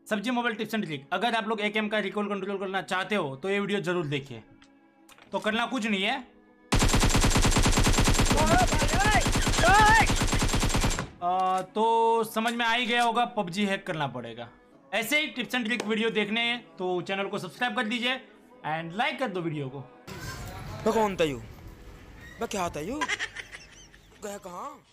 सब्जी mobile tips and trick. अगर आप लोग एकेएम का रिकॉल कंट्रोल करना चाहते हो तो ये वीडियो जरूर देखिए। तो करना कुछ नहीं है, तो समझ में आ ही गया होगा, पबजी हैक करना पड़ेगा। ऐसे ही टिप्स एंड ट्रिक वीडियो देखने हैं तो चैनल को सब्सक्राइब कर दीजिए एंड लाइक कर दो वीडियो को। मैं कौन था यू? मैं क्या था यू? गया कहाँ?